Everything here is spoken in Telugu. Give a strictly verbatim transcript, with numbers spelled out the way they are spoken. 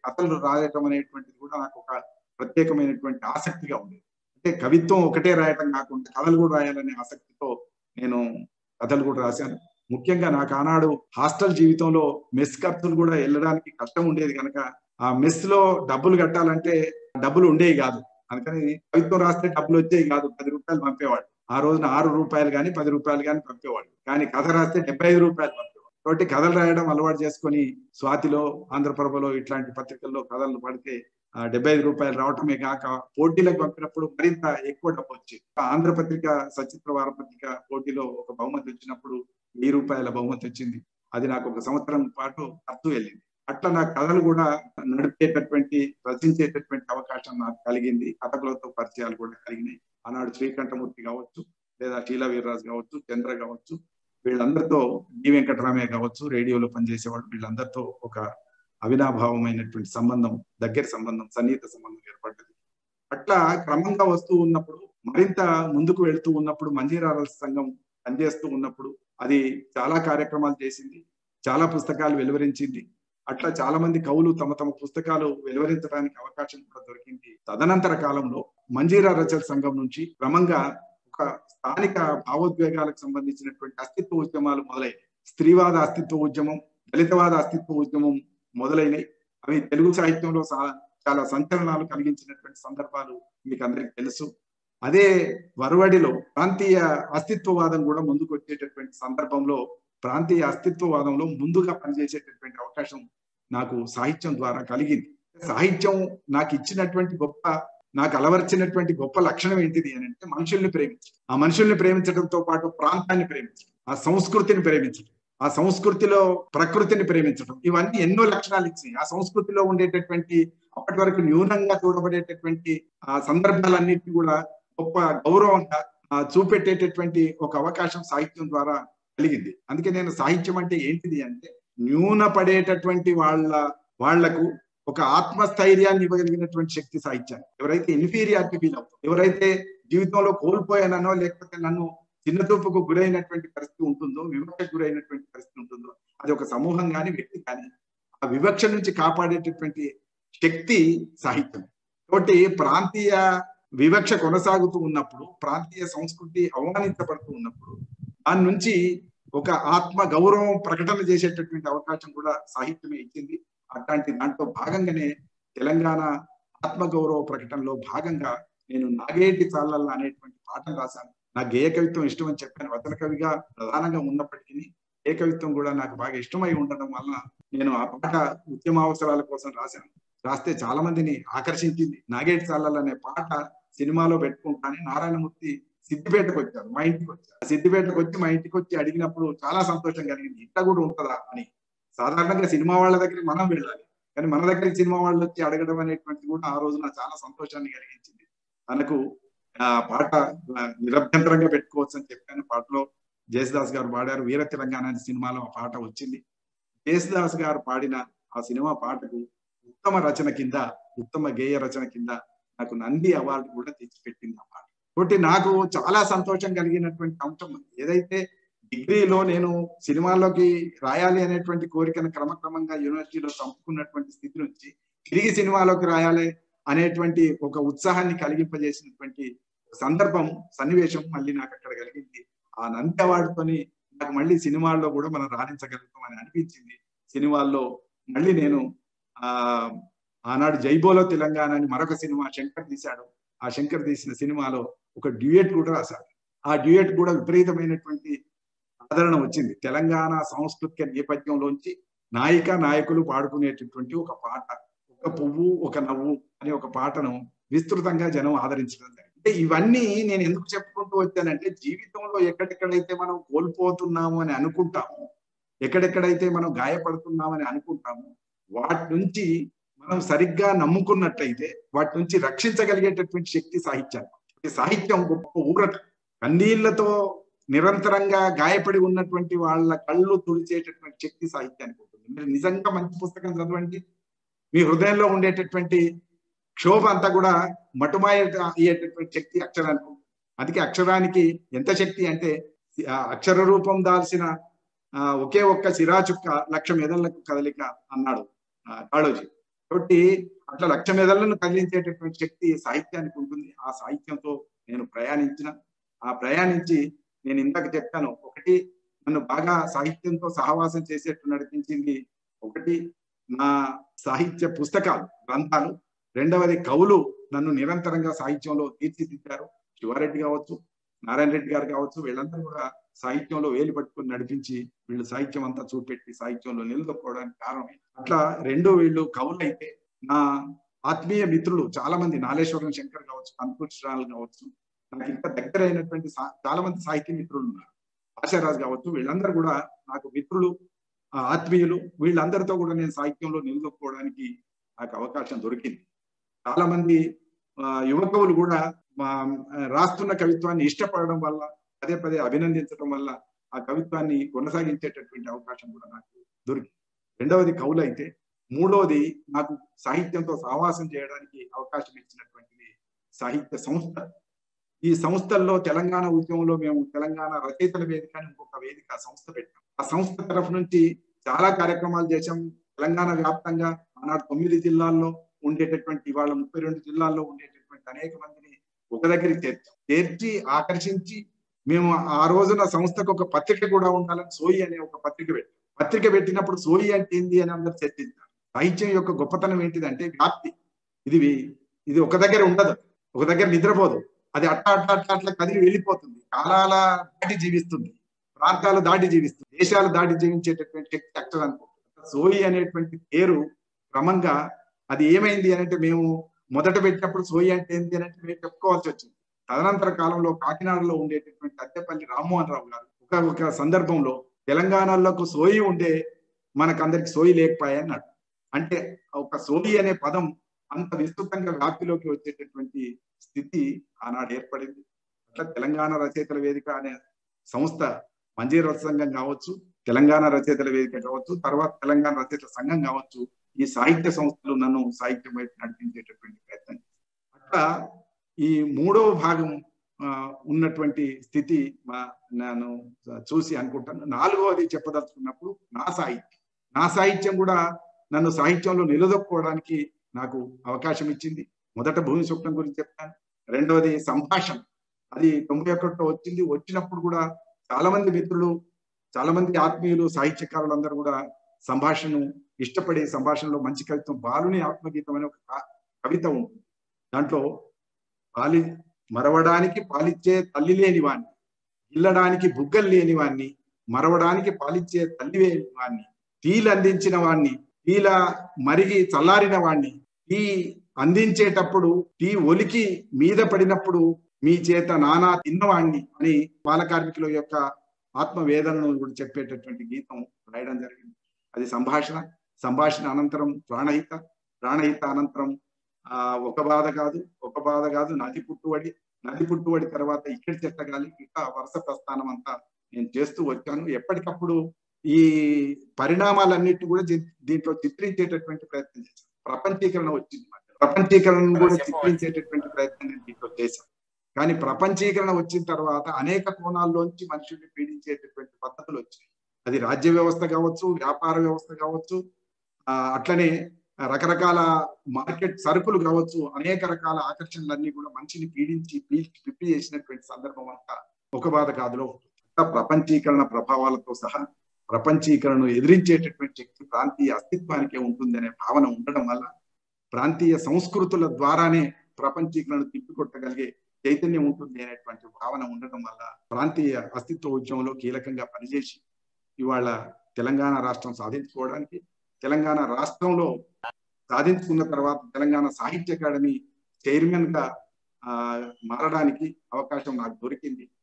కథలు రాయటం అనేటువంటిది కూడా నాకు ఒక ప్రత్యేకమైనటువంటి ఆసక్తిగా ఉండేది. అంటే కవిత్వం ఒకటే రాయటం కాకుండా కథలు కూడా రాయాలనే ఆసక్తితో నేను కథలు కూడా రాశాను. ముఖ్యంగా నాకు ఆనాడు హాస్టల్ జీవితంలో మెస్ ఖర్చులు కూడా వెళ్ళడానికి కష్టం ఉండేది కనుక ఆ మెస్ లో డబ్బులు కట్టాలంటే డబ్బులు ఉండేవి కాదు. అందుకని కవిత్వం రాస్తే డబ్బులు వచ్చేవి కాదు, పది రూపాయలు పంపేవాడు. ఆ రోజున ఆరు రూపాయలు కానీ పది రూపాయలు కానీ పంపేవాడు. కానీ కథ రాస్తే డెబ్బై ఐదు రూపాయలు పంపేవాడు. కాబట్టి కథలు రాయడం అలవాటు చేసుకొని స్వాతిలో, ఆంధ్రప్రభలో ఇట్లాంటి పత్రికల్లో కథలు పడితే డెబ్బై ఐదు రూపాయలు రావటమే కాక పోటీలకు పంపినప్పుడు మరింత ఎక్కువ డబ్బు వచ్చేది. ఆంధ్రపత్రిక సచిత్ర వారపత్రిక పోటీలో ఒక బహుమతి వచ్చినప్పుడు వెయ్యి రూపాయల బహుమతి వచ్చింది. అది నాకు ఒక సంవత్సరం పాటు ఖర్చు వెళ్ళింది. అట్లా నాకు కథలు కూడా నడిపేటటువంటి, రచించేటటువంటి అవకాశం నాకు కలిగింది. కథకులతో పరిచయాలు కూడా కలిగినాయి. ఆనాడు శ్రీకంఠమూర్తి కావచ్చు, లేదా షీలా వీర్రాజు కావచ్చు, చంద్ర కావచ్చు, వీళ్ళందరితో డి వెంకటరామయ్య కావచ్చు, రేడియోలో పనిచేసేవాడు, వీళ్ళందరితో ఒక అవినాభావమైనటువంటి సంబంధం, దగ్గర సంబంధం, సన్నిహిత సంబంధం ఏర్పడ్డది. అట్లా క్రమంగా వస్తూ ఉన్నప్పుడు, మరింత ముందుకు వెళ్తూ ఉన్నప్పుడు, మంజీరాల సంఘం పనిచేస్తూ ఉన్నప్పుడు అది చాలా కార్యక్రమాలు చేసింది, చాలా పుస్తకాలు వెలువరించింది. అట్లా చాలా మంది కవులు తమ తమ పుస్తకాలు వెలువరించడానికి అవకాశం కూడా దొరికింది. తదనంతర కాలంలో మంజీరా రచన సంఘం నుంచి క్రమంగా ఒక స్థానిక భావోద్వేగాలకు సంబంధించినటువంటి అస్తిత్వ ఉద్యమాలు మొదలైనవి. స్త్రీవాద అస్తిత్వ ఉద్యమం, దళితవాద అస్తిత్వ ఉద్యమం మొదలైనవి. అవి తెలుగు సాహిత్యంలో చాలా సంచలనాలు కలిగించినటువంటి సందర్భాలు మీకు అందరికీ తెలుసు. అదే వరవడిలో ప్రాంతీయ అస్తిత్వవాదం కూడా ముందుకు వచ్చేటటువంటి సందర్భంలో ప్రాంతీయ అస్తిత్వవాదంలో ముందుగా పనిచేసేటటువంటి అవకాశం నాకు సాహిత్యం ద్వారా కలిగింది. సాహిత్యం నాకు ఇచ్చినటువంటి గొప్ప, నాకు అలవర్చినటువంటి గొప్ప లక్షణం ఏంటిది అని అంటే మనుషుల్ని ప్రేమించడం. ఆ మనుషుల్ని ప్రేమించడంతో పాటు ప్రాంతాన్ని ప్రేమించడం, ఆ సంస్కృతిని ప్రేమించడం, ఆ సంస్కృతిలో ప్రకృతిని ప్రేమించడం, ఇవన్నీ ఎన్నో లక్షణాలు ఇచ్చినాయి. ఆ సంస్కృతిలో ఉండేటటువంటి అప్పటి వరకు న్యూనంగా చూడబడేటటువంటి ఆ సందర్భాలన్నింటినీ కూడా గొప్ప గౌరవంగా చూపెట్టేటటువంటి ఒక అవకాశం సాహిత్యం ద్వారా కలిగింది. అందుకే నేను సాహిత్యం అంటే ఏంటిది అంటే న్యూన పడేటటువంటి వాళ్ళ వాళ్లకు ఒక ఆత్మస్థైర్యాన్ని ఇవ్వగలిగినటువంటి శక్తి సాహిత్యాన్ని. ఎవరైతే ఇన్ఫీరియారిటీ ఫీల్ అవుతారో, ఎవరైతే జీవితంలో కోల్పోయానో లేకపోతే నన్ను చిన్నచూపుకు గురైనటువంటి పరిస్థితి ఉంటుందో, వివక్షకు గురైనటువంటి పరిస్థితి ఉంటుందో, అది ఒక సమూహం కానీ వ్యక్తి కానీ ఆ వివక్ష నుంచి కాపాడేటటువంటి శక్తి సాహిత్యం. కాబట్టి ప్రాంతీయ వివక్ష కొనసాగుతూ ఉన్నప్పుడు, ప్రాంతీయ సంస్కృతి అవమానించబడుతూ ఉన్నప్పుడు దాని నుంచి ఒక ఆత్మ గౌరవం ప్రకటన చేసేటటువంటి అవకాశం కూడా సాహిత్యమే ఇచ్చింది. అట్లాంటి దాంట్లో భాగంగానే తెలంగాణ ఆత్మగౌరవ ప్రకటనలో భాగంగా నేను నాగేటి చాలల్ల అనేటువంటి పాటను రాశాను. నాకు గేయ కవిత్వం ఇష్టం అని చెప్పాను. వచన కవిగా ప్రధానంగా ఉన్నప్పటికీ గేయ కవిత్వం కూడా నాకు బాగా ఇష్టమై ఉండడం వల్ల నేను ఆ పాట ఉద్యమ అవసరాల కోసం రాశాను. రాస్తే చాలా మందిని ఆకర్షించింది. నాగేటి చాలల్ల అనే పాట సినిమాలో పెట్టుకుంటానని నారాయణమూర్తి సిద్దిపేటకు వచ్చారు, మా ఇంటికి వచ్చారు. సిద్దిపేటకు వచ్చి మా ఇంటికి వచ్చి అడిగినప్పుడు చాలా సంతోషం కలిగింది. ఇట్లా కూడా ఉంటుందా అని. సాధారణంగా సినిమా వాళ్ళ దగ్గరికి మనం వెళ్ళాలి, కానీ మన దగ్గరికి సినిమా వాళ్ళు వచ్చి అడగడం అనేటువంటిది కూడా ఆ రోజున చాలా సంతోషాన్ని కలిగించింది. మనకు ఆ పాట నిరభ్యంతరంగా పెట్టుకోవచ్చు అని చెప్పాను. పాటలో జేసుదాస్ గారు పాడారు. వీర తెలంగాణ అనే సినిమాలో ఆ పాట వచ్చింది. జేసుదాస్ గారు పాడిన ఆ సినిమా పాటకు ఉత్తమ రచన కింద, ఉత్తమ గేయ రచన కింద నాకు నంది అవార్డు కూడా తెచ్చిపెట్టింది ఆ పాట. కాబట్టి నాకు చాలా సంతోషం కలిగినటువంటి అంశం. ఏదైతే డిగ్రీలో నేను సినిమాల్లోకి రాయాలి అనేటువంటి కోరికను క్రమక్రమంగా యూనివర్సిటీలో చంపుకున్నటువంటి స్థితి నుంచి తిరిగి సినిమాలోకి రాయాలి అనేటువంటి ఒక ఉత్సాహాన్ని కలిగింపజేసినటువంటి సందర్భం, సన్నివేశం మళ్ళీ నాకు అక్కడ కలిగింది. ఆ నంది అవార్డుతోని నాకు మళ్ళీ సినిమాల్లో కూడా మనం రాణించగలుగుతాం అని అనిపించింది. సినిమాల్లో మళ్ళీ నేను ఆ ఆనాడు జైబోలో తెలంగాణ అని మరొక సినిమా శంకర్ తీశాడు. ఆ శంకర్ తీసిన సినిమాలో ఒక డ్యూయట్ కూడా రాశాడు. ఆ డ్యూయట్ కూడా విపరీతమైనటువంటి ఆదరణ వచ్చింది. తెలంగాణ సాంస్కృతిక నేపథ్యంలోంచి నాయిక నాయకులు పాడుకునేటటువంటి ఒక పాట, ఒక పువ్వు ఒక నవ్వు అనే ఒక పాటను విస్తృతంగా జనం ఆదరించడం జరిగింది. అంటే ఇవన్నీ నేను ఎందుకు చెప్పుకుంటూ వచ్చానంటే, జీవితంలో ఎక్కడెక్కడైతే మనం కోల్పోతున్నాము అని అనుకుంటాము, ఎక్కడెక్కడైతే మనం గాయపడుతున్నామని అనుకుంటాము, వాటి నుంచి మనం సరిగ్గా నమ్ముకున్నట్లయితే వాటి నుంచి రక్షించగలిగేటటువంటి శక్తి సాహిత్యాన్ని. సాహిత్యం గొప్ప ఊరట. కన్నీళ్లతో నిరంతరంగా గాయపడి ఉన్నటువంటి వాళ్ళ కళ్ళు తుడిచేటటువంటి శక్తి సాహిత్యానికి ఉంటుంది. మీరు నిజంగా మంచి పుస్తకం చదవండి, మీ హృదయంలో ఉండేటటువంటి క్షోభ అంతా కూడా మటుమాయ అయ్యేటటువంటి శక్తి అక్షరానికి ఉంటుంది. అందుకే అక్షరానికి ఎంత శక్తి అంటే, అక్షర రూపం దాల్సిన ఒకే ఒక్క సిరాచుక్క లక్ష మెదళ్లకు కదలిక అన్నాడు కాళోజీ. కాబట్టి అట్లా లక్ష మెదళ్లను కదిలించేటటువంటి శక్తి సాహిత్యానికి ఉంటుంది. ఆ సాహిత్యంతో నేను ప్రయాణించిన ఆ ప్రయాణించి నేను ఇందాక చెప్పాను, ఒకటి నన్ను బాగా సాహిత్యంతో సహవాసం చేసేట్టు నడిపించింది ఒకటి నా సాహిత్య పుస్తకాలు, గ్రంథాలు. రెండవది కవులు నన్ను నిరంతరంగా సాహిత్యంలో తీర్చిదిద్దారు. శివారెడ్డి కావచ్చు, నారాయణ రెడ్డి గారు కావచ్చు, వీళ్ళందరూ కూడా సాహిత్యంలో వేలు పట్టుకుని నడిపించి వీళ్ళు సాహిత్యం అంతా చూపెట్టి సాహిత్యంలో నిలదొక్కోవడానికి కారణం. అట్లా రెండు వీళ్ళు కవులు అయితే, నా ఆత్మీయ మిత్రులు చాలా మంది, నాలేశ్వరం శంకర్ కావచ్చు, కంకృష్ణాలు కావచ్చు, నాకు ఇంకా దగ్గర అయినటువంటి చాలా మంది సాహిత్య మిత్రులు ఉన్నారు. ఆశారాజు కావచ్చు, వీళ్ళందరూ కూడా నాకు మిత్రులు, ఆత్మీయులు. వీళ్ళందరితో కూడా నేను సాహిత్యంలో నిలదొక్కోవడానికి నాకు అవకాశం దొరికింది. చాలా మంది యువకవులు కూడా రాస్తున్న కవిత్వాన్ని ఇష్టపడడం వల్ల, పదే పదే అభినందించడం వల్ల ఆ కవిత్వాన్ని కొనసాగించేటటువంటి అవకాశం కూడా నాకు దొరికింది. రెండవది కవులు అయితే, మూడవది నాకు సాహిత్యంతో సహవాసం చేయడానికి అవకాశం ఇచ్చినటువంటిది సాహిత్య సంస్థ. ఈ సంస్థల్లో తెలంగాణ ఉద్యమంలో మేము తెలంగాణ రచయితల వేదిక అని ఇంకొక వేదిక సంస్థ పెట్టాం. ఆ సంస్థ తరఫు నుంచి చాలా కార్యక్రమాలు చేశాం. తెలంగాణ వ్యాప్తంగా ఆనాడు తొమ్మిది జిల్లాల్లో ఉండేటటువంటి, ఇవాళ ముప్పై రెండు జిల్లాల్లో ఉండేటటువంటి అనేక మందిని ఒక దగ్గరికి చేర్చాం. చేర్చి ఆకర్షించి మేము ఆ రోజున సంస్థకు ఒక పత్రిక కూడా ఉండాలని సోయి అనే ఒక పత్రిక పెట్టాం. పత్రిక పెట్టినప్పుడు సోయి అంటే ఏంది అని అందరూ చర్చించారు. సాహిత్యం యొక్క గొప్పతనం ఏంటిదంటే వ్యాప్తి. ఇది ఇది ఒక దగ్గర ఉండదు, ఒక దగ్గర నిద్రపోదు. అది అట్లా అట్లా అట్లా అట్లా కదిలి వెళ్ళిపోతుంది. కాలాల దాటి జీవిస్తుంది, ప్రాంతాలు దాటి జీవిస్తుంది, దేశాలు దాటి జీవించేటటువంటి శక్తి అక్షర అనుకుంటుంది. సోయి అనేటువంటి పేరు క్రమంగా అది ఏమైంది అని అంటే, మేము మొదట పెట్టినప్పుడు సోయి అంటే ఏంటి అని అంటే మేము చెప్పుకోవాల్సి వచ్చింది. తదనంతర కాలంలో కాకినాడలో ఉండేటటువంటి అద్దెపల్లి రామ్మోహన్ రావు గారు ఒక ఒక సందర్భంలో తెలంగాణలోకి సోయి ఉండే మనకందరికి సోయి లేకపోయాయన్నాడు. అంటే ఒక సోయి అనే పదం అంత విస్తృతంగా వ్యాప్తిలోకి వచ్చేటటువంటి స్థితి ఆనాడు ఏర్పడింది. అట్లా తెలంగాణ రచయితల వేదిక అనే సంస్థ, మంజీర సంఘం కావచ్చు, తెలంగాణ రచయితల వేదిక కావచ్చు, తర్వాత తెలంగాణ రచయితల సంఘం కావచ్చు, ఈ సాహిత్య సంస్థలు నన్ను సాహిత్యం వైపు నడిపించేటటువంటి ప్రయత్నం. అట్లా ఈ మూడవ భాగం ఉన్నటువంటి స్థితి నేను చూసి అనుకుంటాను. నాలుగవది చెప్పదలుచుకున్నప్పుడు నా సాహిత్యం నా సాహిత్యం కూడా నన్ను సాహిత్యంలో నిలదొక్కోవడానికి నాకు అవకాశం ఇచ్చింది. మొదట భూమి స్వప్నం గురించి చెప్తాను. రెండవది సంభాషణ, అది తొంభై ఒకటిలో వచ్చింది. వచ్చినప్పుడు కూడా చాలా మంది మిత్రులు, చాలా మంది ఆత్మీయులు, సాహిత్యకారులు అందరూ కూడా సంభాషణను ఇష్టపడే, సంభాషణలో మంచి కవిత్వం, బాలుని ఆత్మగీతం అనే ఒక కవిత ఉంటుంది. దాంట్లో పాలి మరవడానికి పాలిచ్చే తల్లి లేని వాణ్ణి, ఇల్లడానికి బుగ్గలు లేని వాణ్ణి, మరవడానికి పాలిచ్చే తల్లి లేని వాణ్ణి, టీలు అందించిన వాణ్ణి, టీల మరిగి చల్లారిన వాణ్ణి, టీ అందించేటప్పుడు టీ ఒలికి మీద పడినప్పుడు మీ చేత నానా తిన్నవాణ్ణి అని బాల కార్మికుల యొక్క ఆత్మవేదనను కూడా చెప్పేటటువంటి గీతం రాయడం జరిగింది. అది సంభాషణ. సంభాషణ అనంతరం ప్రాణహిత, ప్రాణహిత అనంతరం ఆ ఒక బాధ కాదు ఒక బాధ కాదు నది పుట్టుబడి, నది పుట్టుబడి తర్వాత ఇక్కడి చెట్టగాలి, ఇట్లా వరుస ప్రస్థానం అంతా నేను చేస్తూ వచ్చాను. ఎప్పటికప్పుడు ఈ పరిణామాలన్నిటి కూడా దీంట్లో చిత్రించేటటువంటి ప్రయత్నం చేశాను. ప్రపంచీకరణ వచ్చింది, ప్రపంచీకరణను కూడా చిత్రించేటటువంటి ప్రయత్నం నేను దీంట్లో చేశాను. కానీ ప్రపంచీకరణ వచ్చిన తర్వాత అనేక కోణాల్లోంచి మనుషుల్ని పీడించేటటువంటి పద్ధతులు వచ్చాయి. అది రాజ్య వ్యవస్థ కావచ్చు, వ్యాపార వ్యవస్థ కావచ్చు, ఆ అట్లనే రకరకాల మార్కెట్ సరుకులు కావచ్చు, అనేక రకాల ఆకర్షణలన్నీ కూడా మనిషిని పీడించి పీల్చి పిప్పి చేసినటువంటి సందర్భం అంతా ఒక బాధ కాదులో ఉంటుంది. ప్రపంచీకరణ ప్రభావాలతో సహా ప్రపంచీకరణను ఎదిరించేటటువంటి శక్తి ప్రాంతీయ అస్తిత్వానికే ఉంటుంది అనే భావన ఉండడం వల్ల, ప్రాంతీయ సంస్కృతుల ద్వారానే ప్రపంచీకరణను తిప్పికొట్టగలిగే చైతన్యం ఉంటుంది అనేటువంటి భావన ఉండడం వల్ల ప్రాంతీయ అస్తిత్వ ఉద్యమంలో కీలకంగా పనిచేసి ఇవాళ తెలంగాణ రాష్ట్రం సాధించుకోవడానికి, తెలంగాణ రాష్ట్రంలో సాధించుకున్న తర్వాత తెలంగాణ సాహిత్య అకాడమీ చైర్మన్ గా ఆ మారడానికి అవకాశం నాకు దొరికింది.